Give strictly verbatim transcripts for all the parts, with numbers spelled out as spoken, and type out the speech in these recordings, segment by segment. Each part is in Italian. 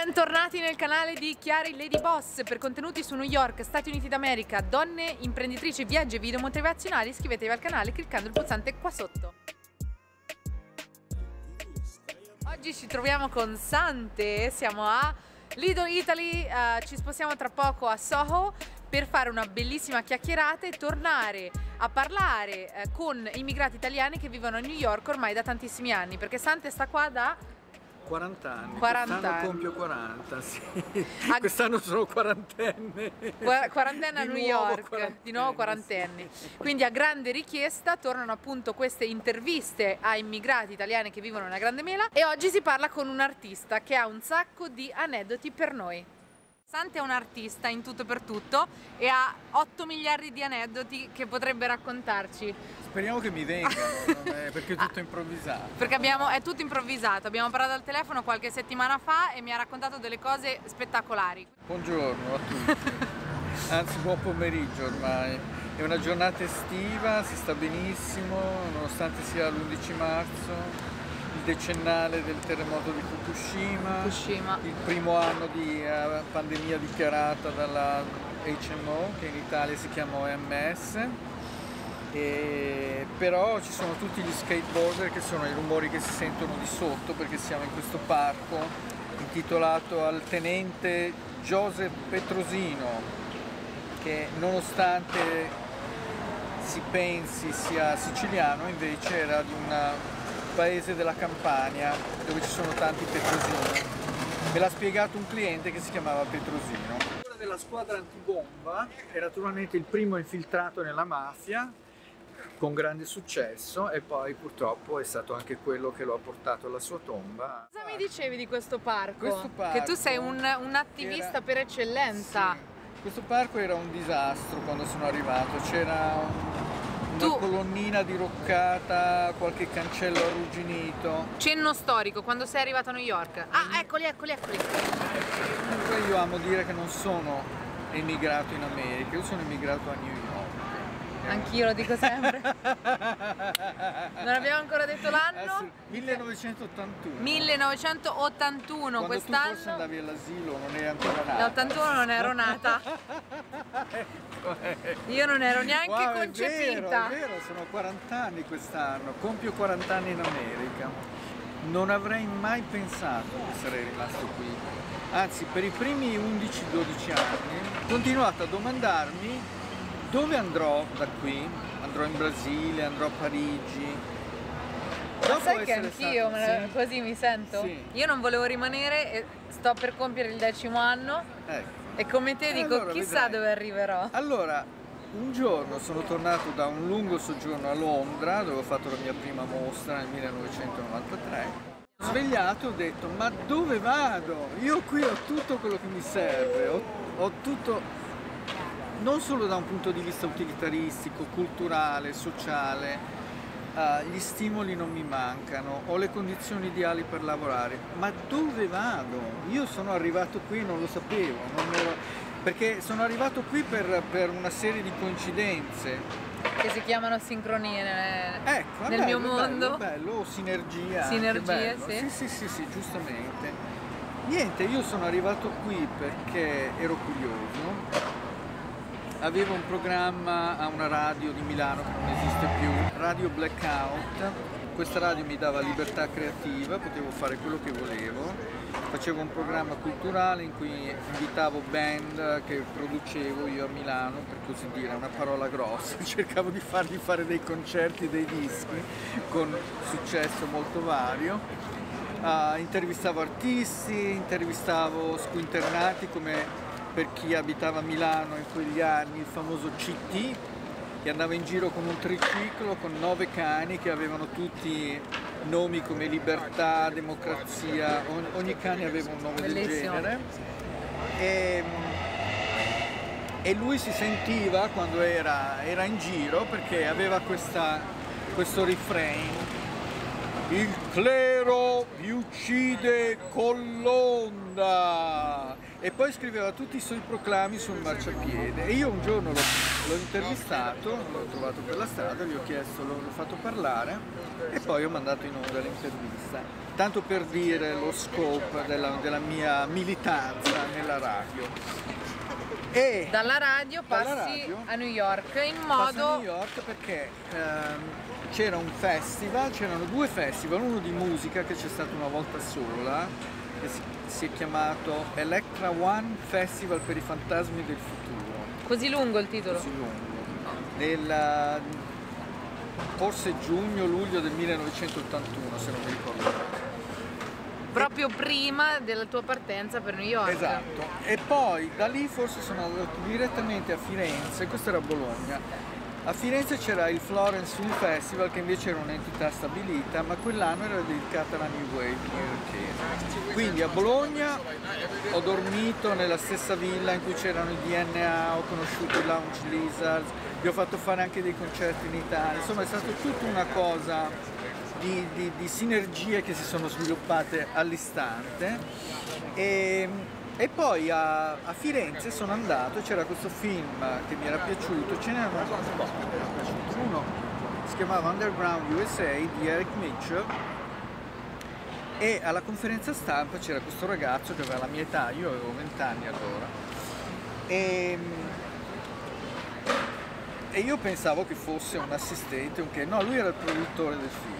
Bentornati nel canale di Chiari Lady Boss. Per contenuti su New York, Stati Uniti d'America, donne, imprenditrici, viaggi e video motivazionali, iscrivetevi al canale cliccando il pulsante qua sotto. Oggi ci troviamo con Sante, siamo a Lidl Italy, uh, ci spostiamo tra poco a Soho per fare una bellissima chiacchierata e tornare a parlare uh, con immigrati italiani che vivono a New York ormai da tantissimi anni, perché Sante sta qua da quaranta anni, quaranta quest'anno anni. compio quaranta, sì. A... Quest'anno sono quarantenne. Quarantenne a New York, quarantenne, di nuovo quarantenni. Sì. Quindi a grande richiesta tornano appunto queste interviste a immigrati italiani che vivono nella Grande Mela e oggi si parla con un artista che ha un sacco di aneddoti per noi. Sante è un artista in tutto e per tutto e ha otto miliardi di aneddoti che potrebbe raccontarci. Speriamo che mi vengano, perché è tutto improvvisato. Perché abbiamo, è tutto improvvisato, abbiamo parlato al telefono qualche settimana fa e mi ha raccontato delle cose spettacolari. Buongiorno a tutti, anzi buon pomeriggio ormai. È una giornata estiva, si sta benissimo, nonostante sia l'undici marzo. Il decennale del terremoto di Fukushima, Fukushima. Il primo anno di uh, pandemia dichiarata dalla H M O, che in Italia si chiama O M S, e però ci sono tutti gli skateboarder, che sono i rumori che si sentono di sotto, perché siamo in questo parco intitolato al tenente Joseph Petrosino, che nonostante si pensi sia siciliano, invece era di una paese della Campania dove ci sono tanti Petrosini. Me l'ha spiegato un cliente che si chiamava Petrosino. Quello della squadra antibomba era naturalmente il primo infiltrato nella mafia con grande successo e poi purtroppo è stato anche quello che lo ha portato alla sua tomba. Cosa mi dicevi di questo parco? Questo parco che tu sei un, un attivista era... per eccellenza. Sì. Questo parco era un disastro quando sono arrivato, c'era un... una Tu... colonnina diroccata, qualche cancello arrugginito. Cenno storico, quando sei arrivato a New York. Ah, eccoli, eccoli, eccoli. Comunque io amo dire che non sono emigrato in America, io sono emigrato a New York. Anch'io lo dico sempre. Non abbiamo ancora detto l'anno? millenovecentottantuno. millenovecentottantuno, quest'anno. Quando tu forse andavi all'asilo, non eri ancora nata. Nell'ottantuno non ero nata. Io non ero neanche wow, concepita. È vero, è vero, sono quaranta anni quest'anno, compio quaranta anni in America. Non avrei mai pensato che sarei rimasto qui. Anzi, per i primi undici dodici anni ho continuato a domandarmi dove andrò da qui. Andrò in Brasile, andrò a Parigi. Ma sai che anch'io stato... sì? così mi sento? Sì. Io non volevo rimanere e sto per compiere il decimo anno. Ecco. E come te e dico, allora chissà vedrai. dove arriverò. Allora, un giorno sono tornato da un lungo soggiorno a Londra, dove ho fatto la mia prima mostra nel millenovecentonovantatré. Ho svegliato e ho detto, ma dove vado? Io qui ho tutto quello che mi serve, ho, ho tutto, non solo da un punto di vista utilitaristico, culturale, sociale, uh, gli stimoli non mi mancano, ho le condizioni ideali per lavorare, ma dove vado? Io sono arrivato qui e non lo sapevo, non ero, perché sono arrivato qui per, per una serie di coincidenze. Che si chiamano sincronie nel, ecco, nel bello, mio mondo. Bello, bello, o sinergia. Sinergie, sì. sì. Sì, sì, sì, giustamente. Niente, io sono arrivato qui perché ero curioso. Avevo un programma a una radio di Milano che non esiste più, Radio Blackout. Questa radio mi dava libertà creativa, potevo fare quello che volevo. Facevo un programma culturale in cui invitavo band che producevo io a Milano, per così dire, una parola grossa. Cercavo di fargli fare dei concerti, dei dischi, con successo molto vario. Uh, intervistavo artisti, intervistavo squinternati come per chi abitava a Milano in quegli anni, il famoso C T, che andava in giro con un triciclo con nove cani che avevano tutti nomi come libertà, democrazia, ogni, ogni cane aveva un nome Bellissimo. del genere. E, e lui si sentiva quando era, era in giro perché aveva questa, questo refrain: il clero vi uccide con l'onda. e poi scriveva tutti i suoi proclami sul marciapiede. E io un giorno l'ho, l'ho intervistato, l'ho trovato per la strada, gli ho chiesto, l'ho, l'ho fatto parlare e poi ho mandato in onda l'intervista. Tanto per dire lo scope della, della mia militanza nella radio. E dalla radio passi dalla radio, a New York in modo... modo... a New York perché ehm, c'era un festival, c'erano due festival, uno di musica che c'è stato una volta sola, che si, si è chiamato Electra One Festival per i fantasmi del futuro. Così lungo il titolo? Così lungo. Nel, forse giugno-luglio del millenovecentottantuno, se non mi ricordo bene. Proprio prima della tua partenza per New York. Esatto, e poi da lì forse sono andato direttamente a Firenze, questo era a Bologna. A Firenze c'era il Florence Film Festival che invece era un'entità stabilita, ma quell'anno era dedicata alla New Wave newyorkese. Quindi a Bologna ho dormito nella stessa villa in cui c'erano i D N A, ho conosciuto i Lounge Lizards, vi ho fatto fare anche dei concerti in Italia, insomma è stata tutta una cosa Di, di, di sinergie che si sono sviluppate all'istante e, e poi a, a Firenze sono andato, c'era questo film che mi era piaciuto, ce n'era uno, si chiamava Underground U S A di Eric Mitchell e alla conferenza stampa c'era questo ragazzo che aveva la mia età, io avevo vent'anni allora e, e io pensavo che fosse un assistente, okay. No, lui era il produttore del film.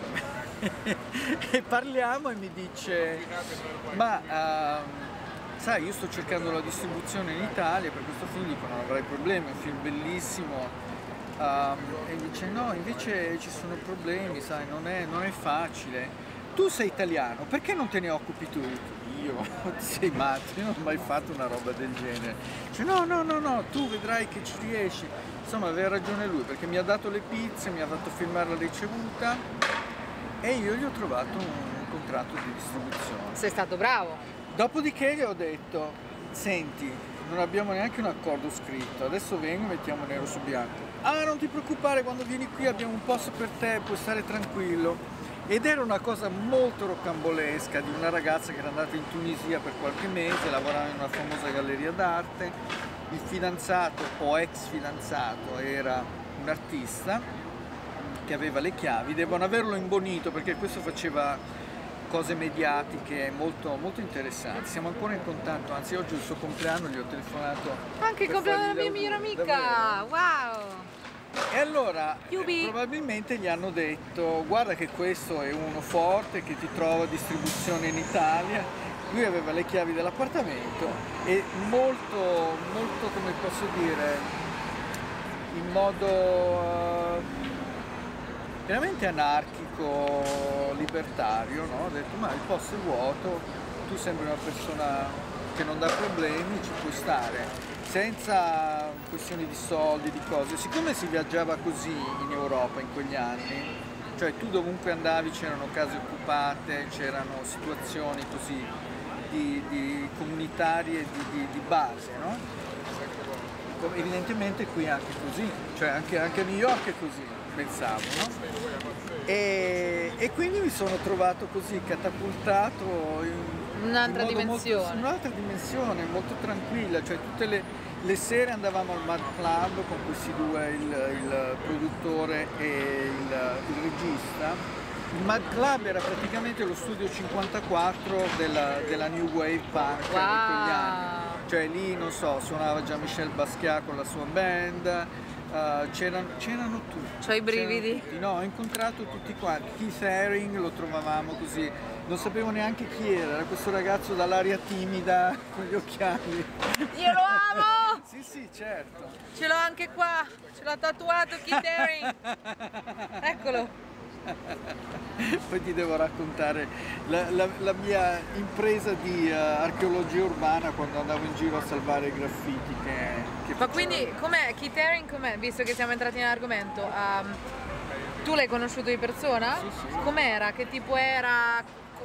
E parliamo e mi dice ma uh, sai, io sto cercando la distribuzione in Italia per questo film, dico non avrai problemi, è un film bellissimo, um, e dice no, invece ci sono problemi, sai, non è, non è facile, tu sei italiano, perché non te ne occupi tu? Io, sei matto, io non ho mai fatto una roba del genere. Dice no, no, no, no, tu vedrai che ci riesci. Insomma aveva ragione lui, perché mi ha dato le pizze, mi ha fatto filmare la ricevuta e io gli ho trovato un contratto di distribuzione. Sei stato bravo. Dopodiché gli ho detto, senti, non abbiamo neanche un accordo scritto, adesso vengo e mettiamo nero su bianco. Ah, non ti preoccupare, quando vieni qui abbiamo un posto per te, puoi stare tranquillo. Ed era una cosa molto rocambolesca di una ragazza che era andata in Tunisia per qualche mese, lavorava in una famosa galleria d'arte, il fidanzato o ex fidanzato era un artista che aveva le chiavi, devono averlo imbonito perché questo faceva cose mediatiche molto, molto interessanti. Siamo ancora in contatto, anzi oggi è il suo compleanno, gli ho telefonato. Anche il compleanno della mia migliore amica! Davvero. Wow! E allora eh, probabilmente gli hanno detto guarda che questo è uno forte che ti trova distribuzione in Italia. Lui aveva le chiavi dell'appartamento e molto, molto, come posso dire, in modo uh, veramente anarchico, libertario, no? Ha detto ma il posto è vuoto, tu sembri una persona che non dà problemi, ci puoi stare. Senza questioni di soldi, di cose, siccome si viaggiava così in Europa in quegli anni, cioè tu dovunque andavi c'erano case occupate, c'erano situazioni così di, di comunitarie di, di, di base, no? Evidentemente qui è anche così, cioè anche, anche a New York è così, pensavo, no? E, e quindi mi sono trovato così catapultato in un'altra dimensione. Molto, un'altra dimensione, molto tranquilla, cioè tutte le, le sere andavamo al Mad Club con questi due, il, il produttore e il, il regista. Il Mad Club era praticamente lo studio cinquantaquattro della, della New Wave Punk wow. di quegli anni. Cioè lì, non so, suonava Jean-Michel Basquiat con la sua band, uh, c'erano, c'erano tutti. C'ho i brividi? Tutti. No, ho incontrato tutti quanti. Keith Haring lo trovavamo così, non sapevo neanche chi era, era questo ragazzo dall'aria timida con gli occhiali. Io lo amo! Sì, sì, certo. Ce l'ho anche qua, ce l'ho tatuato Keith Haring. Eccolo. Poi ti devo raccontare la, la, la mia impresa di uh, archeologia urbana quando andavo in giro a salvare i graffiti che, che Ma quindi com'è? Keith Haring com'è? Visto che siamo entrati nell'argomento, um, tu l'hai conosciuto di persona? Sì, sì. Com'era? Che tipo era?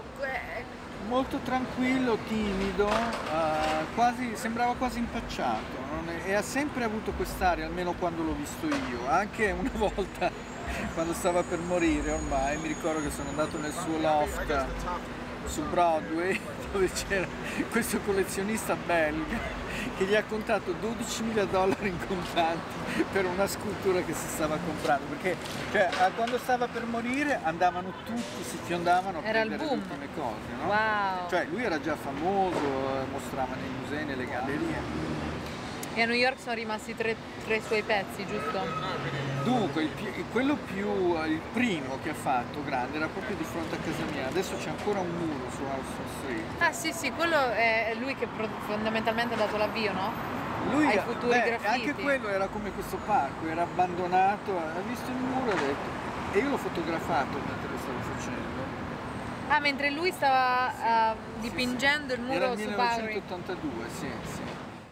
Molto tranquillo, timido, uh, quasi, sembrava quasi impacciato, non è, e ha sempre avuto quest'aria, almeno quando l'ho visto io, anche una volta quando stava per morire ormai, mi ricordo che sono andato nel suo loft su Broadway, dove c'era questo collezionista belga che gli ha contato dodicimila dollari in contanti per una scultura che si stava comprando, perché cioè, quando stava per morire andavano tutti, si fiondavano a era prendere le ultime cose, no? Wow. Cioè lui era già famoso, mostrava nei musei, nelle gallerie. E a New York sono rimasti tre, tre suoi pezzi, giusto? Dunque, il, quello più, il primo che ha fatto grande era proprio di fronte a casa mia, adesso c'è ancora un muro su Austin Street. Ah sì sì, quello è lui che fondamentalmente ha dato l'avvio, no? Lui, ai futuri beh, graffiti. anche quello era come questo parco, era abbandonato, ha visto il muro e ha detto, e io l'ho fotografato mentre lo stavo facendo. Ah, mentre lui stava uh, dipingendo sì, sì. il muro era su Bowery. millenovecentottantadue, sì, sì.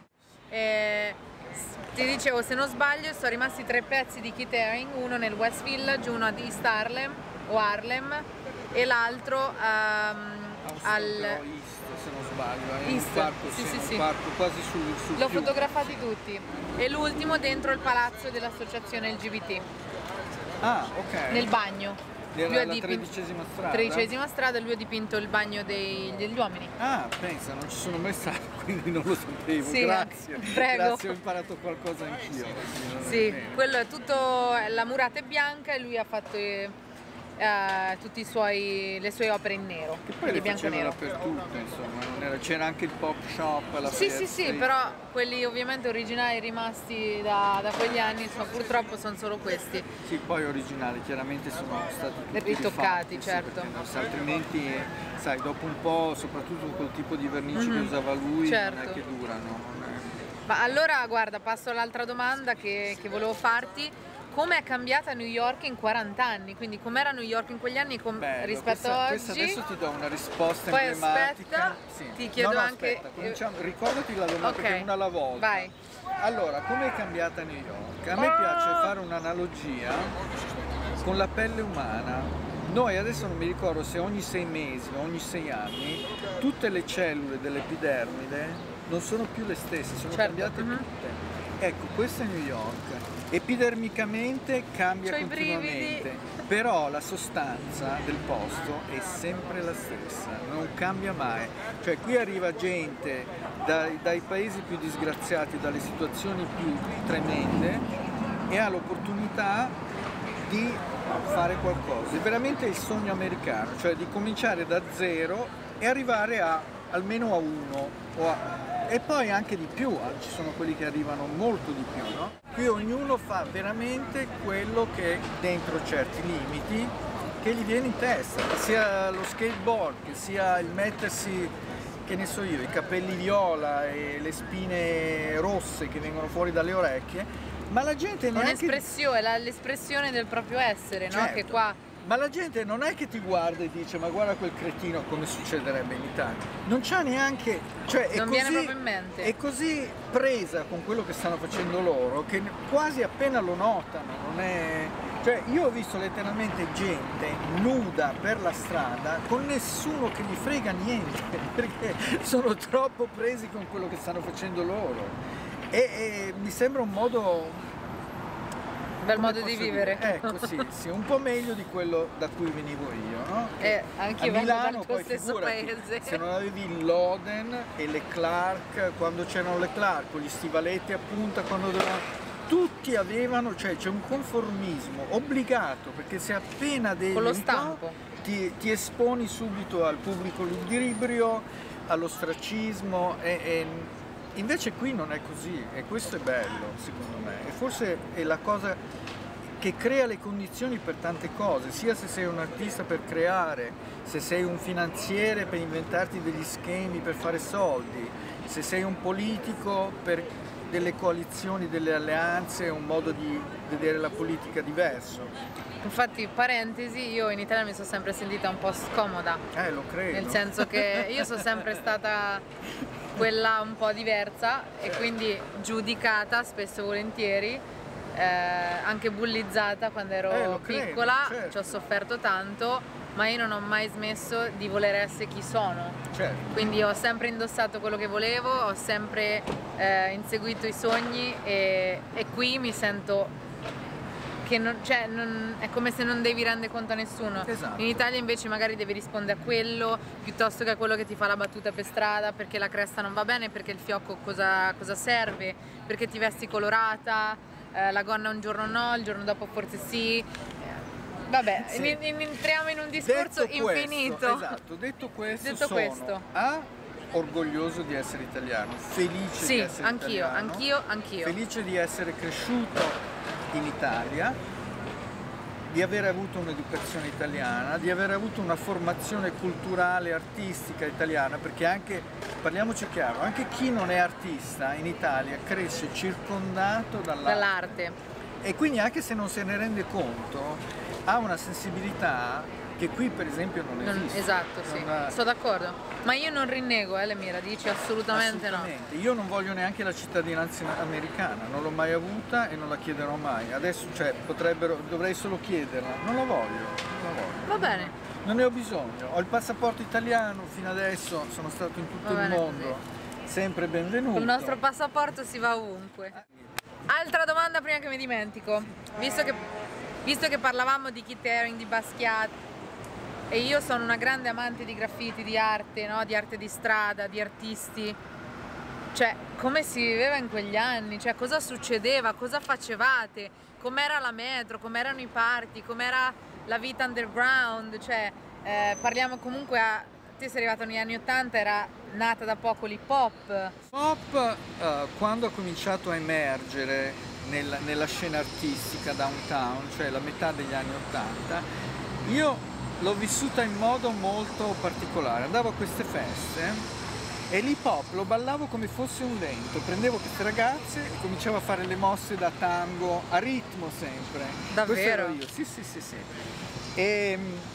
E ti dicevo, se non sbaglio, sono rimasti tre pezzi di Keith Haring, uno nel West Village, uno ad East Harlem o Harlem e l'altro um, al East, se non sbaglio, è East. un parco, sì, sì, sì, un sì. parco quasi sul, sul L'ho fiume. fotografati tutti e l'ultimo dentro il palazzo dell'associazione L G B T. Ah, ok. Nel bagno. Nella la tredicesima strada? Tredicesima strada, lui ha dipinto il bagno dei, degli uomini. Ah, pensa, non ci sono mai stato, quindi non lo sapevo. Sì, grazie. prego. Grazie, ho imparato qualcosa anch'io. Sì, quello è tutto, la murata è bianca e lui ha fatto eh, tutte le sue opere in nero. Che poi le bianco e faceva nero. dappertutto, insomma, c'era anche il pop shop, la Sì, sì, sì, però quelli ovviamente originali rimasti da, da quegli anni, insomma, purtroppo sono solo questi. Sì, poi originali chiaramente sono stati tutti ritoccati, rifatti, certo. Sì, altrimenti, sai, dopo un po', soprattutto quel tipo di vernici mm-hmm. che usava lui, certo. non è che durano. Non è... Ma allora, guarda, passo all'altra domanda che, che volevo farti. Come è cambiata New York in quaranta anni? Quindi com'era New York in quegli anni com- Bello, rispetto questa, a oggi? Questa adesso ti do una risposta Poi emblematica. Aspetta, sì. Ti chiedo no, no, anche... Aspetta, cominciamo, ricordati la domanda okay. perché una alla volta. Vai. Allora, come è cambiata New York? A me piace fare un'analogia con la pelle umana. Noi adesso non mi ricordo se ogni sei mesi o ogni sei anni tutte le cellule dell'epidermide non sono più le stesse, sono certo. cambiate mm-hmm. tutte. Ecco, questo è New York. Epidermicamente cambia C'ho continuamente, però la sostanza del posto è sempre la stessa, non cambia mai. Cioè qui arriva gente dai, dai paesi più disgraziati, dalle situazioni più tremende e ha l'opportunità di fare qualcosa. È veramente il sogno americano, cioè di cominciare da zero e arrivare a almeno a uno o a, e poi anche di più, ci sono quelli che arrivano molto di più, no? Qui ognuno fa veramente quello che dentro certi limiti che gli viene in testa, che sia lo skateboard, che sia il mettersi, che ne so io, i capelli viola e le spine rosse che vengono fuori dalle orecchie, ma la gente neanche... Un'espressione, l'espressione del proprio essere, certo. no? Che qua... Ma la gente non è che ti guarda e dice ma guarda quel cretino come succederebbe in Italia, non c'ha neanche, cioè è, non così, viene proprio in mente. È così presa con quello che stanno facendo loro che quasi appena lo notano, non è... Cioè io ho visto letteralmente gente nuda per la strada con nessuno che gli frega niente perché sono troppo presi con quello che stanno facendo loro e, e mi sembra un modo... bel modo di vivere. Dire? Ecco, sì, sì, un po' meglio di quello da cui venivo io, no? Eh, anche io a Milano, dal poi stesso paese. Se non avevi il Loden e le Clark, quando c'erano le Clark, con gli stivaletti a punta, quando dovevano... Tutti avevano, cioè c'è un conformismo obbligato, perché se appena devi con lo stampo ti, ti esponi subito al pubblico ludibrio, all'ostracismo e, e invece qui non è così e questo è bello secondo me e forse è la cosa che crea le condizioni per tante cose, sia se sei un artista per creare, se sei un finanziere per inventarti degli schemi per fare soldi, se sei un politico per delle coalizioni, delle alleanze, un modo di vedere la politica diverso. Infatti, parentesi, io in Italia mi sono sempre sentita un po' scomoda. Eh, lo credo. Nel senso che io sono sempre stata quella un po' diversa e quindi giudicata spesso e volentieri, eh, anche bullizzata quando ero eh, credo, piccola, certo. Ci ho sofferto tanto, ma io non ho mai smesso di voler essere chi sono. Certo. Quindi ho sempre indossato quello che volevo, ho sempre eh, inseguito i sogni e, e qui mi sento che non, cioè, non, è come se non devi rendere conto a nessuno. Esatto. In Italia invece magari devi rispondere a quello piuttosto che a quello che ti fa la battuta per strada perché la cresta non va bene, perché il fiocco cosa, cosa serve, perché ti vesti colorata, eh, la gonna un giorno no, il giorno dopo forse sì. Vabbè, sì. in, in, entriamo in un discorso detto questo, infinito. Esatto, detto questo, detto sono questo. A, orgoglioso di essere italiano, felice sì, di essere anch'io, italiano, anch'io, anch'io. felice di essere cresciuto in Italia, di aver avuto un'educazione italiana, di aver avuto una formazione culturale, artistica italiana, perché anche, parliamoci chiaro, anche chi non è artista in Italia cresce circondato dall'arte. dall'arte. E quindi anche se non se ne rende conto, ha una sensibilità che qui per esempio non esiste. Non, esatto, sì, non, sto d'accordo. Ma io non rinnego eh, le mie radici, assolutamente, assolutamente no. Io non voglio neanche la cittadinanza americana, non l'ho mai avuta e non la chiederò mai. Adesso, cioè, potrebbero, dovrei solo chiederla, non la voglio, non la voglio. Va bene. Non ne ho bisogno, ho il passaporto italiano, fino adesso sono stato in tutto Va il bene mondo, così. Sempre benvenuto. Con il nostro passaporto si va ovunque. Altra domanda prima che mi dimentico, visto che, visto che parlavamo di Keith Haring, di Basquiat, e io sono una grande amante di graffiti, di arte, no? Di arte di strada, di artisti, cioè come si viveva in quegli anni, cioè cosa succedeva, cosa facevate, com'era la metro, com'erano i party, com'era la vita underground, cioè eh, parliamo comunque a... Te sei arrivato negli anni ottanta, era nata da poco l'hip hop. Pop, uh, quando ha cominciato a emergere nel, nella scena artistica downtown, cioè la metà degli anni ottanta, io l'ho vissuta in modo molto particolare. Andavo a queste feste e l'hip hop lo ballavo come fosse un lento, prendevo queste ragazze e cominciavo a fare le mosse da tango, a ritmo sempre. Davvero? Questo ero io, sì sì sì sì. E,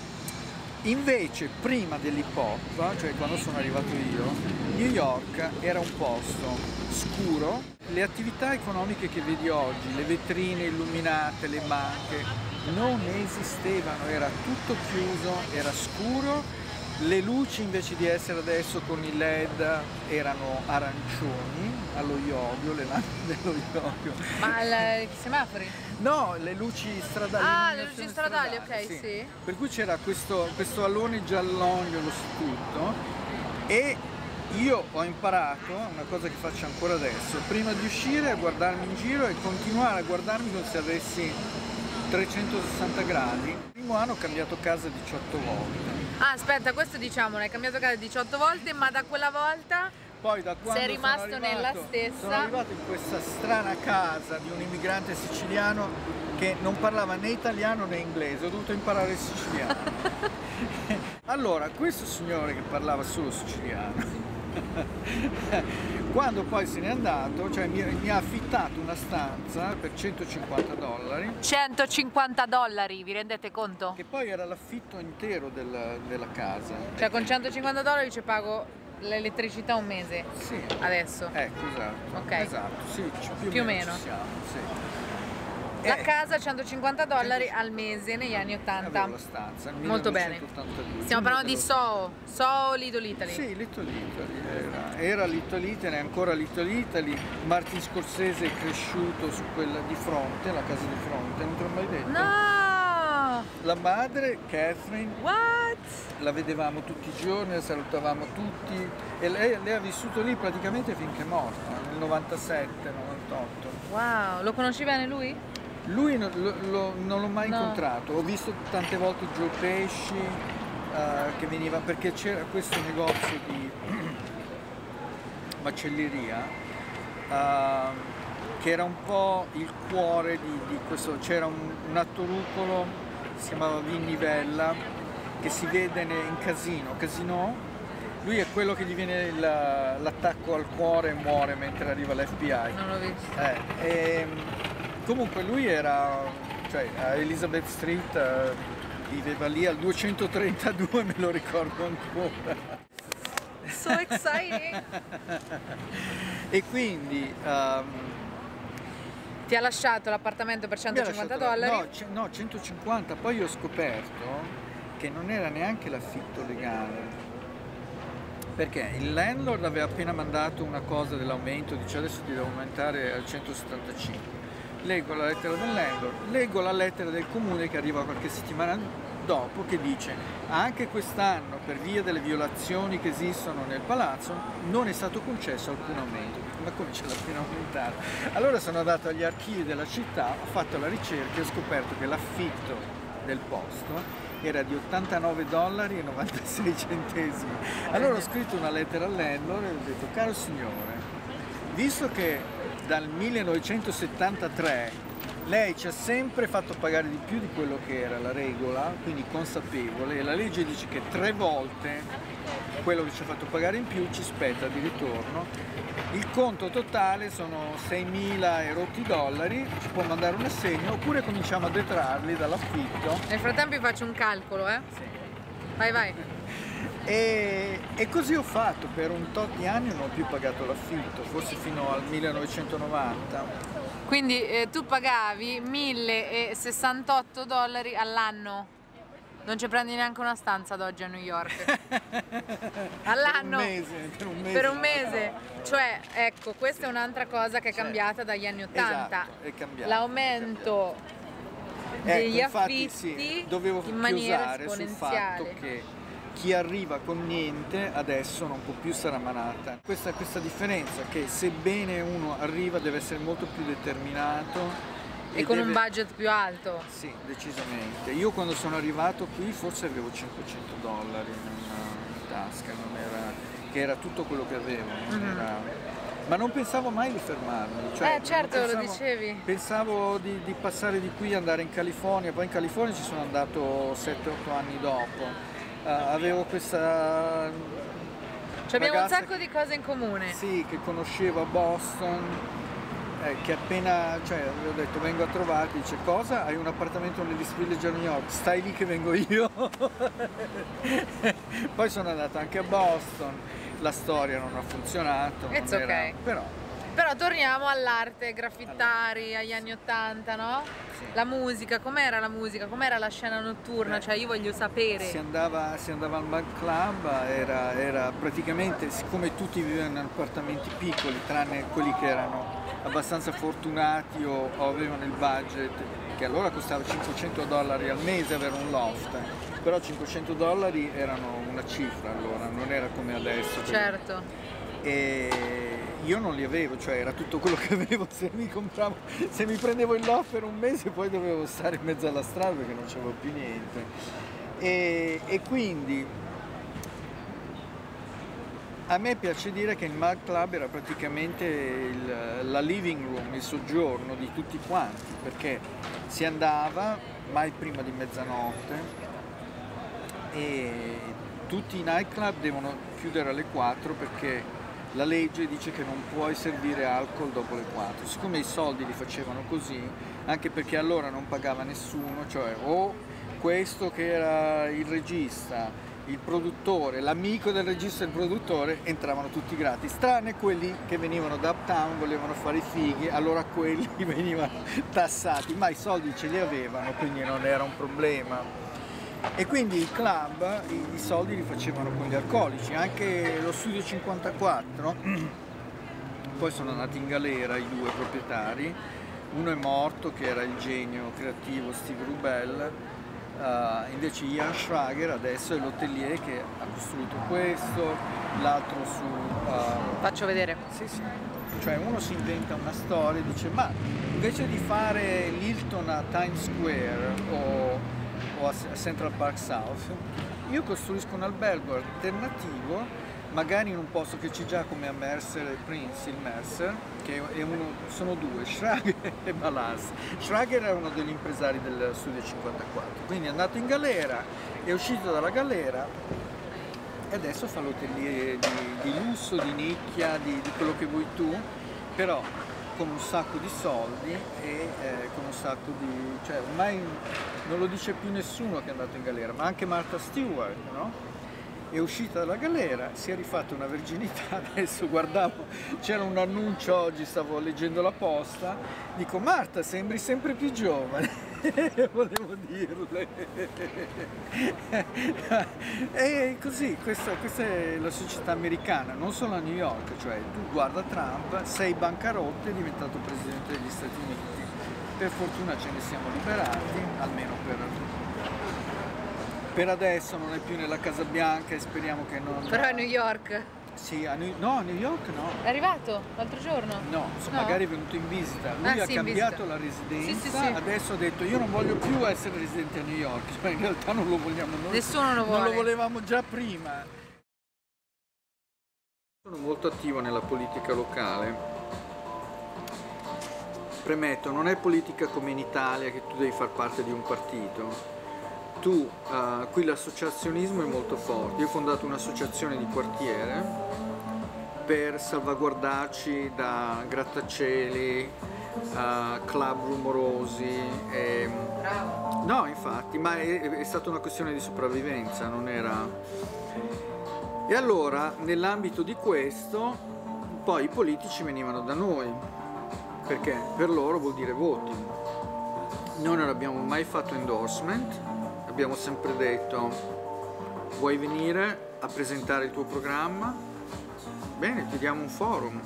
invece prima dell'hip hop, cioè quando sono arrivato io, New York era un posto scuro, le attività economiche che vedi oggi, le vetrine illuminate, le banche, non esistevano, era tutto chiuso, era scuro, le luci invece di essere adesso con i led erano arancioni, allo iodio, le lampi dello iodio. Ma i semafori? No, le luci stradali. Ah, le luci stradali, ok, sì. sì. Per cui c'era questo, questo alone giallognolo su tutto e io ho imparato una cosa che faccio ancora adesso, prima di uscire a guardarmi in giro e continuare a guardarmi come se avessi trecentosessanta gradi. Il primo anno ho cambiato casa diciotto volte. Ah, aspetta, questo diciamolo, hai cambiato casa diciotto volte, ma da quella volta poi da quando sei rimasto sono arrivato, nella stessa. Sono arrivato in questa strana casa di un immigrante siciliano che non parlava né italiano né inglese, ho dovuto imparare il siciliano. Allora, questo signore che parlava solo siciliano, quando poi se n'è andato, cioè mi, mi ha affittato una stanza per centocinquanta dollari. centocinquanta dollari, vi rendete conto? Che poi era l'affitto intero del, della casa. Cioè con centocinquanta dollari ci pago l'elettricità un mese? Sì. Adesso? Ecco, esatto. Ok. Esatto, sì, più, più o meno. meno. Ci siamo, sì. La eh, casa centocinquanta dollari al mese negli anni ottanta. Avevo la stanza, nel Molto bene. millenovecentottantadue. Stiamo parlando di Soho, Soho Little Italy. Sì, Little Italy, era, era Little Italy, è ancora Little Italy. Martin Scorsese è cresciuto su quella di fronte, la casa di fronte, non te l'ho mai detto? No! La madre, Catherine, What? la vedevamo tutti i giorni, la salutavamo tutti e lei, lei ha vissuto lì praticamente finché è morta, nel novantasette novantotto. Wow, lo conosci bene lui? Lui no, lo, lo, non l'ho mai No. incontrato, ho visto tante volte Joe Pesci uh, che veniva, perché c'era questo negozio di macelleria uh, che era un po' il cuore di, di questo, c'era un, un attorucolo, si chiamava Vinnivella, che si vede in Casino, Casino, lui è quello che gli viene il, l'attacco al cuore e muore mentre arriva l'F B I. Non l'ho visto. Eh, e, comunque lui era, cioè a Elizabeth Street, eh, viveva lì al duecentotrentadue, me lo ricordo ancora. So exciting! E quindi um, ti ha lasciato l'appartamento per centocinquanta dollari? No, c- no, centocinquanta, poi ho scoperto che non era neanche l'affitto legale. Perché il landlord aveva appena mandato una cosa dell'aumento, dice adesso ti devo aumentare al centosettantacinque. leggo la lettera del landlord, leggo la lettera del comune che arriva qualche settimana dopo che dice anche quest'anno per via delle violazioni che esistono nel palazzo non è stato concesso alcun aumento. Ma come ce l'ha appena aumentato? Allora sono andato agli archivi della città, ho fatto la ricerca e ho scoperto che l'affitto del posto era di ottantanove dollari e novantasei centesimi. Allora ho scritto una lettera al landlord e ho detto: caro signore, visto che dal millenovecentosettantatré lei ci ha sempre fatto pagare di più di quello che era la regola, quindi consapevole, e la legge dice che tre volte quello che ci ha fatto pagare in più ci spetta di ritorno, il conto totale sono seimila e rotti dollari, ci può mandare un assegno oppure cominciamo a detrarli dall'affitto. Nel frattempo faccio un calcolo, eh? Sì. Vai, vai. E, e così ho fatto, per un tot di anni non ho più pagato l'affitto, forse fino al millenovecentonovanta. Quindi eh, tu pagavi mille e sessantotto dollari all'anno. Non ci prendi neanche una stanza ad oggi a New York. All'anno. Per un mese. Per un mese. Per un mese. Cioè, ecco, questa è un'altra cosa che è cambiata certo. dagli anni Ottanta. Esatto, è cambiato. L'aumento degli ecco, infatti, affitti sì, dovevo in maniera chiusare sul esponenziale. fatto che chi arriva con niente adesso non può più stare a Manhattan. Questa, questa differenza che sebbene uno arriva deve essere molto più determinato e, e con deve... un budget più alto. Sì, decisamente. Io quando sono arrivato qui forse avevo cinquecento dollari in, in tasca, non era, che era tutto quello che avevo. Non mm-hmm. era... Ma non pensavo mai di fermarmi. Cioè, eh certo, pensavo, lo dicevi. Pensavo di, di passare di qui e andare in California, poi in California ci sono andato sette otto anni dopo. Uh, avevo questa cioè abbiamo un sacco che, di cose in comune. Sì, che conoscevo a Boston, eh, che appena, cioè, avevo detto vengo a trovarti, dice cosa? Hai un appartamento nell'East Village a New York, stai lì che vengo io. Poi sono andato anche a Boston, la storia non ha funzionato, It's non okay. era, però Però torniamo all'arte, graffitari, agli anni ottanta, no? Sì. La musica, com'era la musica? Com'era la scena notturna? Beh, cioè io voglio sapere. Si andava, si andava al Mug Club, era, era praticamente, siccome tutti vivevano in appartamenti piccoli, tranne quelli che erano abbastanza fortunati o, o avevano il budget, che allora costava cinquecento dollari al mese avere un loft, però cinquecento dollari erano una cifra allora, non era come adesso. Certo. E io non li avevo, cioè era tutto quello che avevo, se mi compravo, se mi prendevo il loft per un mese poi dovevo stare in mezzo alla strada perché non c'avevo più niente. E, e quindi a me piace dire che il Mug Club era praticamente il, la living room, il soggiorno di tutti quanti, perché si andava mai prima di mezzanotte e tutti i nightclub devono chiudere alle quattro perché la legge dice che non puoi servire alcol dopo le quattro. Siccome i soldi li facevano così, anche perché allora non pagava nessuno, cioè o questo che era il regista, il produttore, l'amico del regista e il produttore entravano tutti gratis, tranne quelli che venivano da uptown, volevano fare i fighi, allora quelli venivano tassati, ma i soldi ce li avevano, quindi non era un problema. E quindi il club i, i soldi li facevano con gli alcolici, anche lo Studio cinquantaquattro, poi sono andati in galera i due proprietari, uno è morto che era il genio creativo Steve Rubell, uh, invece Ian Schrager adesso è l'hotelier che ha costruito questo, l'altro su... Uh, Faccio vedere. Sì, sì. Cioè uno si inventa una storia e dice ma invece di fare l'Hilton a Times Square o o a Central Park South, io costruisco un albergo alternativo, magari in un posto che c'è già come a Mercer e Prince, il Mercer, che è uno, sono due, Schrager e Balaz. Schrager è uno degli impresari del Studio cinquantaquattro, quindi è andato in galera, è uscito dalla galera e adesso fa l'hotelier di, di lusso, di nicchia, di, di quello che vuoi tu, però con un sacco di soldi e eh, con un sacco di... cioè ormai non lo dice più nessuno che è andato in galera, ma anche Martha Stewart, no? È uscita dalla galera, si è rifatta una verginità, adesso guardavo, c'era un annuncio oggi, stavo leggendo la posta, dico Martha sembri sempre più giovane, volevo dirle. E così, questa, questa è la società americana, non solo a New York, cioè tu guarda Trump, sei bancarotte, è diventato presidente degli Stati Uniti. per fortuna ce ne siamo liberati, almeno per, per adesso non è più nella Casa Bianca e speriamo che non... Però a New York? Sì, a New... no, a New York no. È arrivato l'altro giorno? No, no, magari è venuto in visita. Lui ah, ha sì, cambiato la residenza, sì, sì, sì. Adesso ha detto io non voglio più essere residente a New York, cioè in realtà non lo vogliamo noi. Nessuno lo vuole. Non lo volevamo già prima. Sono molto attivo nella politica locale. Premetto, non è politica come in Italia che tu devi far parte di un partito. Tu, uh, qui l'associazionismo è molto forte. Io ho fondato un'associazione di quartiere per salvaguardarci da grattacieli, uh, club rumorosi. E... Bravo. No, infatti, ma è, è stata una questione di sopravvivenza, non era... E allora, nell'ambito di questo, poi i politici venivano da noi, perché per loro vuol dire voti. Noi non abbiamo mai fatto endorsement, abbiamo sempre detto vuoi venire a presentare il tuo programma? Bene, ti diamo un forum,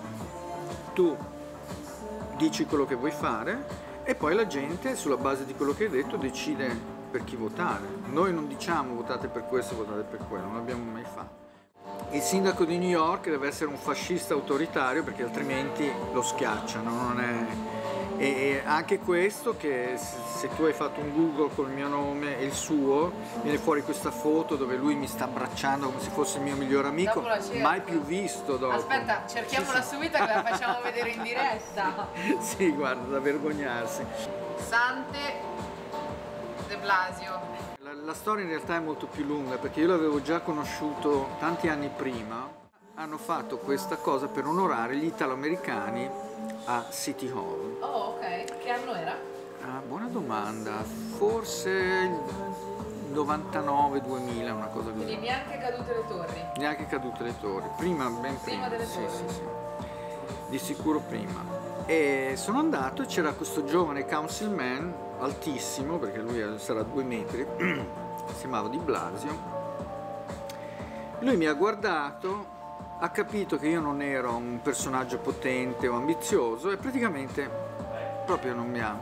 tu dici quello che vuoi fare e poi la gente sulla base di quello che hai detto decide per chi votare. Noi non diciamo votate per questo, votate per quello, non l'abbiamo mai fatto. Il sindaco di New York deve essere un fascista autoritario perché altrimenti lo schiacciano, non è... E anche questo, che se tu hai fatto un Google col mio nome e il suo, viene fuori questa foto dove lui mi sta abbracciando come se fosse il mio migliore amico, mai più visto dopo. Aspetta, cerchiamola subito che la facciamo vedere in diretta. Sì, guarda, da vergognarsi. Sante De Blasio. La, la storia in realtà è molto più lunga perché io l'avevo già conosciuto tanti anni prima. Hanno fatto questa cosa per onorare gli italoamericani a City Hall. Oh, ok. Che anno era? Ah, buona domanda. Forse il novantanove duemila, una cosa così. Quindi neanche cadute le torri? Neanche cadute le torri. Prima, ben prima. Prima delle sì, torri? Sì, sì, sì. Di sicuro prima. E sono andato e c'era questo giovane councilman, altissimo, perché lui sarà due metri, si chiamava Di Blasio. Lui mi ha guardato, ha capito che io non ero un personaggio potente o ambizioso e praticamente proprio non mi ha.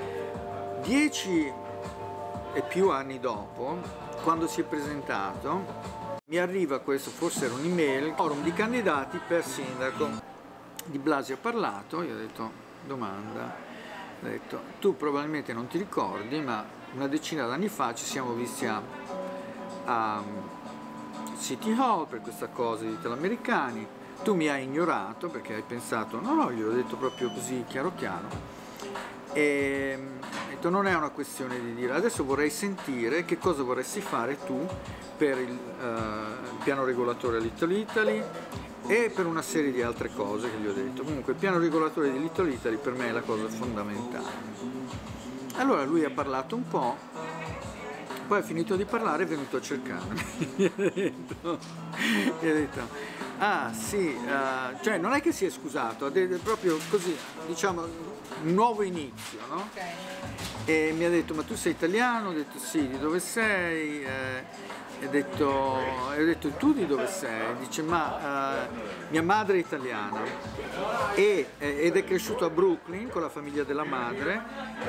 Dieci e più anni dopo, quando si è presentato, mi arriva questo, forse era un'email, forum di candidati per sindaco. Di Blasio ha parlato, io ho detto, domanda, ho detto, tu probabilmente non ti ricordi, ma una decina d'anni fa ci siamo visti a, a City Hall per questa cosa di italoamericani, tu mi hai ignorato perché hai pensato, no no, gli ho detto proprio così chiaro chiaro, e ho detto non è una questione di dire, adesso vorrei sentire che cosa vorresti fare tu per il uh, piano regolatore Little Italy e per una serie di altre cose che gli ho detto. Comunque il piano regolatore di Little Italy per me è la cosa fondamentale. Allora lui ha parlato un po', poi ha finito di parlare e è venuto a cercarmi. Mi ha detto, mi ha detto ah sì, uh, cioè non è che si è scusato, ha detto proprio così, diciamo, un nuovo inizio, no? Okay. E mi ha detto, ma tu sei italiano? Ho detto sì, di dove sei? Eh, e ho detto, ho detto, tu di dove sei? Dice, ma uh, mia madre è italiana e, ed è cresciuto a Brooklyn con la famiglia della madre.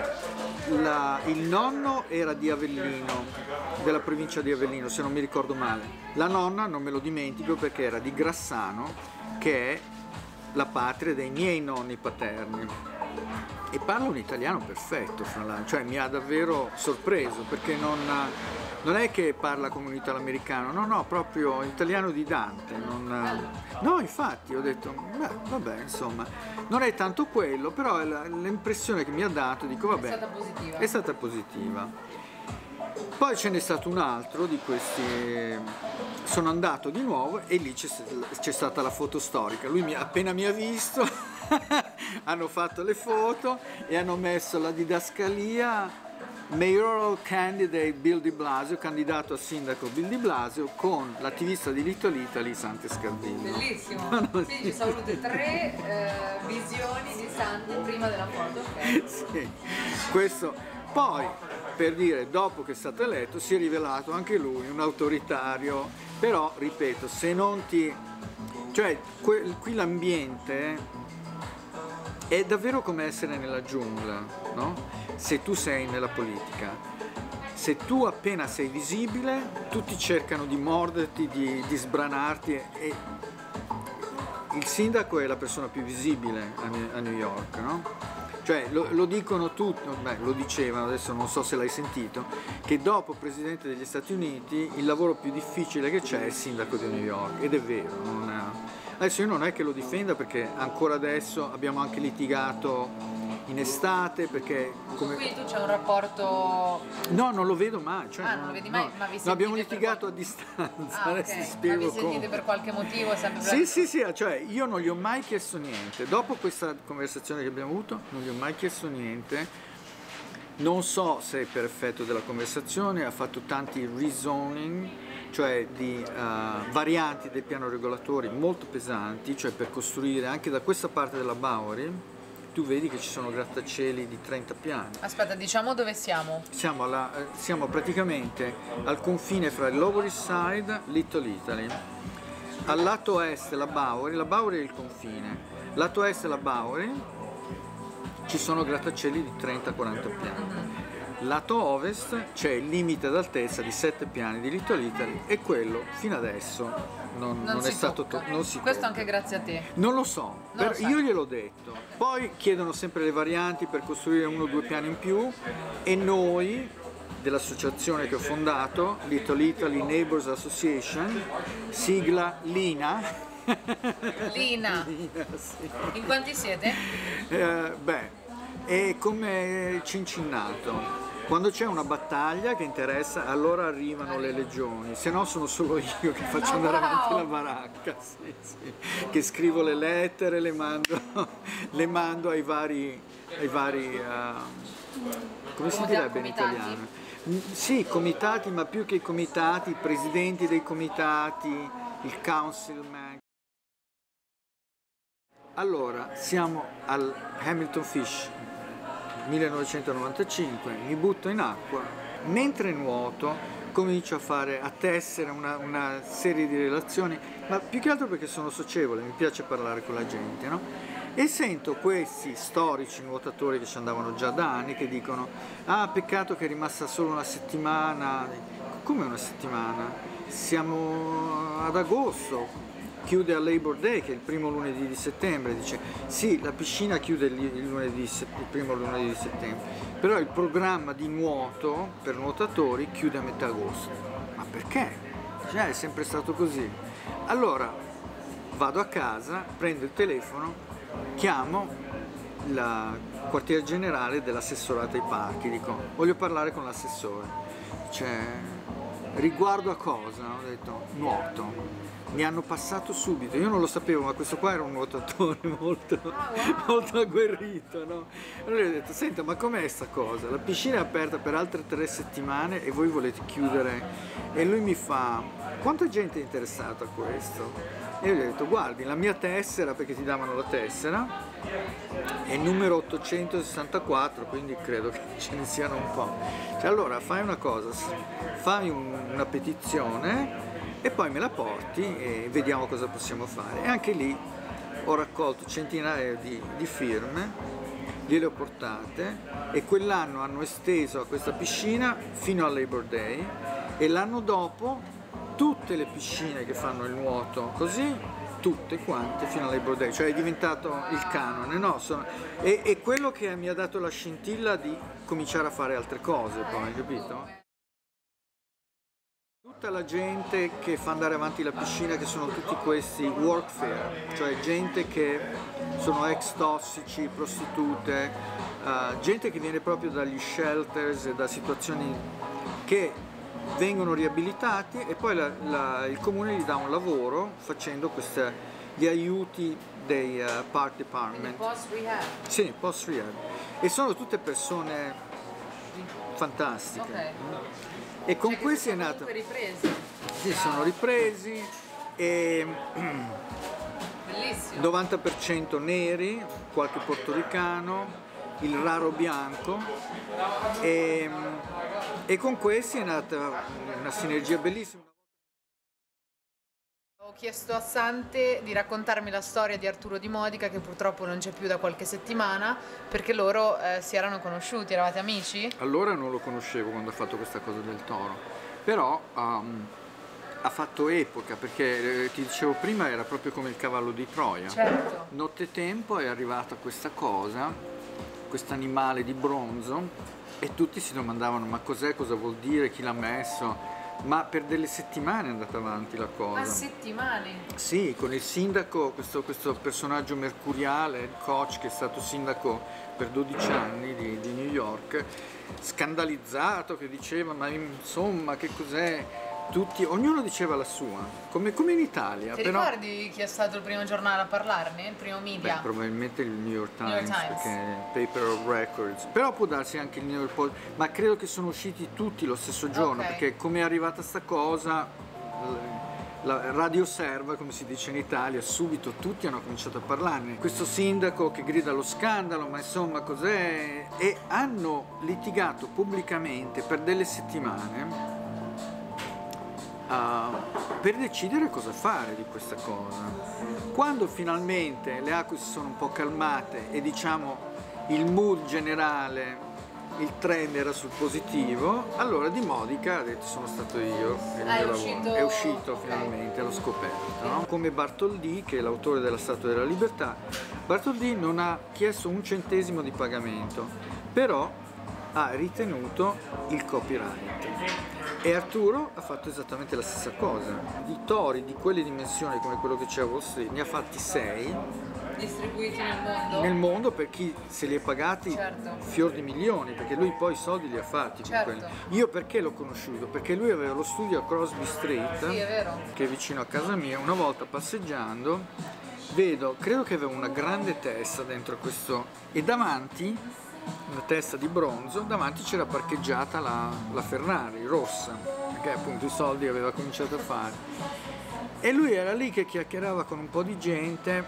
La, il nonno era di Avellino, della provincia di Avellino, se non mi ricordo male. La nonna non me lo dimentico perché era di Grassano, che è la patria dei miei nonni paterni. E parla un italiano perfetto, fra l'altro, cioè mi ha davvero sorpreso perché non, non è che parla come un italoamericano, no, no, proprio italiano di Dante. Non, no, infatti ho detto, beh, vabbè, insomma, non è tanto quello, però l'impressione che mi ha dato, dico, vabbè, è stata positiva. È stata positiva. Poi ce n'è stato un altro di questi, sono andato di nuovo e lì c'è stata la foto storica, lui mi, appena mi ha visto hanno fatto le foto e hanno messo la didascalia Mayoral Candidate Bill Di Blasio, candidato a sindaco Bill Di Blasio, con l'attivista di Little Italy Sante Scardino. Bellissimo, no, quindi sì. Ci sono volute tre eh, visioni di Sante prima della foto. Okay. Sì, questo poi, per dire, dopo che è stato eletto si è rivelato anche lui un autoritario, però ripeto, se non ti, cioè qui l'ambiente è davvero come essere nella giungla, no? Se tu sei nella politica, se tu appena sei visibile, tutti cercano di morderti, di, di sbranarti e il sindaco è la persona più visibile a New York, no? Cioè lo, lo dicono tutti, beh, lo dicevano, adesso non so se l'hai sentito, che dopo Presidente degli Stati Uniti il lavoro più difficile che c'è è il sindaco di New York, ed è vero. Non è... Adesso io non è che lo difenda perché ancora adesso abbiamo anche litigato in estate perché come... Quindi tu c'è un rapporto... No, non lo vedo mai. Cioè, ah, non lo vedi mai? No, ma vi no, abbiamo sentite litigato per... a distanza, ah, adesso okay. ti spiego ma vi sentite come. Per qualche motivo? Sempre per... Sì, sì, sì, cioè io non gli ho mai chiesto niente. Dopo questa conversazione che abbiamo avuto non gli ho mai chiesto niente. Non so se per effetto della conversazione ha fatto tanti rezoning, cioè di uh, varianti dei piano regolatori molto pesanti, cioè per costruire anche da questa parte della Bowery. Tu vedi che ci sono grattacieli di trenta piani. Aspetta, diciamo dove siamo? Siamo, alla, eh, siamo praticamente al confine fra il Lower East Side e Little Italy. Al lato est la Bowery, la Bowery è il confine, lato est la Bowery ci sono grattacieli di trenta quaranta piani. Mm-hmm. Lato ovest c'è il limite d'altezza di sette piani di Little Italy e quello fino adesso non, non, non è stato to- non si questo tocca. Anche grazie a te. Non lo so, non per, lo io gliel'ho detto. Poi chiedono sempre le varianti per costruire uno o due piani in più e noi dell'associazione che ho fondato, Little Italy Neighbors Association, sigla Lina. Lina. Lina, sì. In quanti siete? Eh, beh, è come Cincinnato. Quando c'è una battaglia che interessa, allora arrivano le legioni, se no sono solo io che faccio oh, andare wow. avanti la baracca, sì, sì. Che scrivo le lettere, le mando, le mando ai vari, ai vari uh, come si direbbe in italiano? Sì, comitati, ma più che i comitati, i presidenti dei comitati, il councilman. Allora, siamo al Hamilton Fish. millenovecentonovantacinque, mi butto in acqua, mentre nuoto comincio a fare, a tessere una, una serie di relazioni, ma più che altro perché sono socievole, mi piace parlare con la gente, no? E sento questi storici nuotatori che ci andavano già da anni che dicono ah, peccato che è rimasta solo una settimana. Come una settimana? Siamo ad agosto, chiude a Labor Day, che è il primo lunedì di settembre. Dice sì, la piscina chiude il, lunedì, il primo lunedì di settembre, però il programma di nuoto per nuotatori chiude a metà agosto. Ma perché? Cioè, è sempre stato così. Allora vado a casa, prendo il telefono, chiamo il quartier generale dell'assessorato ai parchi, dico voglio parlare con l'assessore. Cioè, riguardo a cosa? Ho detto nuoto. Mi hanno passato subito, io non lo sapevo, ma questo qua era un nuotatore molto, molto agguerrito, no? Allora gli ho detto, senta, ma com'è sta cosa? La piscina è aperta per altre tre settimane e voi volete chiudere? E lui mi fa, quanta gente è interessata a questo? E io gli ho detto, guardi, la mia tessera, perché ti davano la tessera, è il numero ottocentosessantaquattro, quindi credo che ce ne siano un po'. Cioè, allora, fai una cosa, fai un, una petizione, e poi me la porti e vediamo cosa possiamo fare. E anche lì ho raccolto centinaia di, di firme, gliele ho portate e quell'anno hanno esteso a questa piscina fino a Labor Day e l'anno dopo tutte le piscine che fanno il nuoto così, tutte quante fino a Labor Day, cioè è diventato il canone, no? Sono, è, è quello che mi ha dato la scintilla di cominciare a fare altre cose poi, capito? Tutta la gente che fa andare avanti la piscina, che sono tutti questi workfare, cioè gente che sono ex tossici, prostitute, uh, gente che viene proprio dagli shelters e da situazioni che vengono riabilitati e poi la, la, il comune gli dà un lavoro facendo queste, gli aiuti dei uh, park department. Post rehab? Sì, post rehab. E sono tutte persone fantastiche. Okay. E con cioè questi è nato. ripresi. Sì, sono ripresi e bellissimo. novanta per cento neri, qualche portoricano, il raro bianco e, e con questi è nata una sinergia bellissima. Ho chiesto a Sante di raccontarmi la storia di Arturo Di Modica, che purtroppo non c'è più da qualche settimana, perché loro eh, si erano conosciuti, eravate amici? Allora non lo conoscevo quando ha fatto questa cosa del toro, però um, ha fatto epoca, perché eh, ti dicevo prima era proprio come il cavallo di Troia. Certo. Nottetempo è arrivata questa cosa, questo animale di bronzo, e tutti si domandavano ma cos'è, cosa vuol dire, chi l'ha messo. Ma per delle settimane è andata avanti la cosa. Ma settimane? Sì, con il sindaco, questo, questo personaggio mercuriale, Koch, che è stato sindaco per dodici anni di, di New York, scandalizzato, che diceva ma insomma che cos'è? Tutti, ognuno diceva la sua, come, come in Italia. Ti però... ricordi chi è stato il primo giornale a parlarne, il primo media? Beh, probabilmente il New York Times, New York Times, perché è Paper of Records, però può darsi anche il New York Post, ma credo che sono usciti tutti lo stesso giorno, Okay. perché come è arrivata sta cosa, la radio serva, come si dice in Italia, subito tutti hanno cominciato a parlarne. Questo sindaco che grida allo scandalo, ma insomma cos'è? E hanno litigato pubblicamente per delle settimane Uh, per decidere cosa fare di questa cosa. Quando finalmente le acque si sono un po' calmate e diciamo il mood generale, il trend era sul positivo, allora Di Modica ha detto sono stato io, e Ah, è io uscito- lavoro. È uscito ok. finalmente, l'ho scoperto, no? Come Bartholdi, che è l'autore della Statua della Libertà. Bartholdi non ha chiesto un centesimo di pagamento, però ha ritenuto il copyright. E Arturo ha fatto esattamente la stessa cosa. Di tori di quelle dimensioni come quello che c'è a Wall Street ne ha fatti sei Distribuiti nel mondo? nel mondo, per chi se li è pagati Certo. fior di milioni, perché lui poi i soldi li ha fatti con Certo. quelli. Io perché l'ho conosciuto? Perché lui aveva lo studio a Crosby Street, Sì, è vero. che è vicino a casa mia. Una volta passeggiando vedo, credo che aveva una grande testa dentro questo, e davanti, una testa di bronzo, davanti c'era parcheggiata la, la Ferrari rossa, perché appunto i soldi aveva cominciato a fare, e lui era lì che chiacchierava con un po' di gente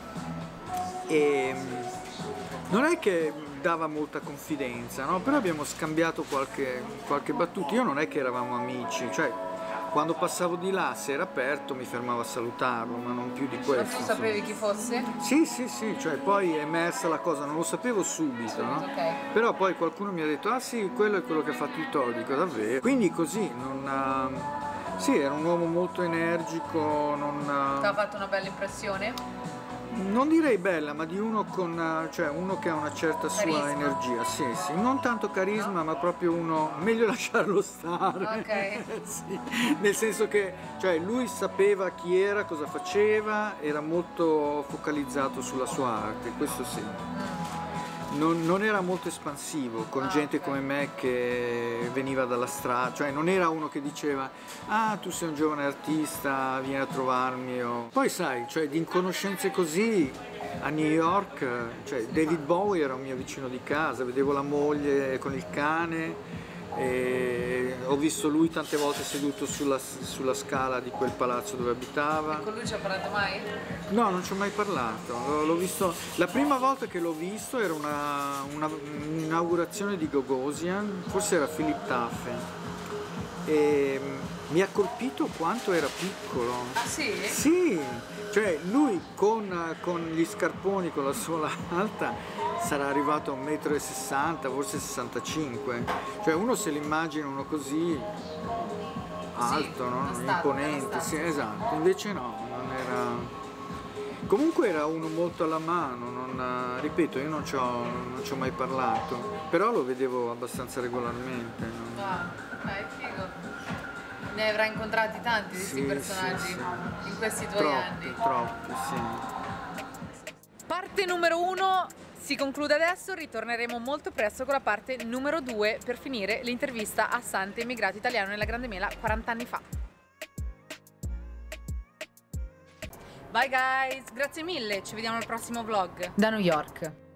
e non è che dava molta confidenza, no? Però abbiamo scambiato qualche, qualche battuta. Io non è che eravamo amici, cioè quando passavo di là, se era aperto, mi fermavo a salutarlo, ma non più di Ma questo. tu insomma. sapevi chi fosse? Sì, sì, sì, cioè poi è emersa la cosa, non lo sapevo subito, no? Ok. Però poi qualcuno mi ha detto, ah sì, quello è quello che ha fatto il toro, dico davvero. Quindi così, non... ha- Sì, era un uomo molto energico, non... Ti ha fatto una bella impressione? Non direi bella, ma di uno con, cioè uno che ha una certa sua Carisma. energia, sì, sì, non tanto carisma, ma proprio uno, meglio lasciarlo stare. Ok. Sì, nel senso che, cioè, lui sapeva chi era, cosa faceva, era molto focalizzato sulla sua arte, questo sì. Non, non era molto espansivo con Ah, gente ok. come me che veniva dalla strada, cioè non era uno che diceva ah tu sei un giovane artista, vieni a trovarmi. O... Poi sai, cioè di inconoscenze così a New York, cioè David Bowie era un mio vicino di casa, vedevo la moglie con il cane e ho visto lui tante volte seduto sulla, sulla scala di quel palazzo dove abitava. Con lui ci ha parlato mai? No, non ci ho mai parlato, l'ho, l'ho visto, la prima volta che l'ho visto era una, una, un'inaugurazione di Gogosian, forse era Philip Taffen, e mi ha colpito quanto era piccolo. Ah sì? Sì, cioè lui con, con gli scarponi, con la suola alta, sarà arrivato a un metro e sessanta, forse sessantacinque, cioè uno se l'immagina uno così alto, Sì, no? una statua, Imponente, una sì, statua. esatto, invece no, non era... Comunque era uno molto alla mano, non, ripeto, io non ci ho, non ci ho mai parlato, però lo vedevo abbastanza regolarmente. non- Ah, dai, figo. Ne avrai incontrati tanti di questi Sì, personaggi sì, sì. in questi tuoi Troppi, anni. troppi, sì. Parte numero uno si conclude adesso, ritorneremo molto presto con la parte numero due per finire l'intervista a Sante, immigrato italiano nella Grande Mela quaranta anni fa. Bye guys, grazie mille, ci vediamo al prossimo vlog. Da New York.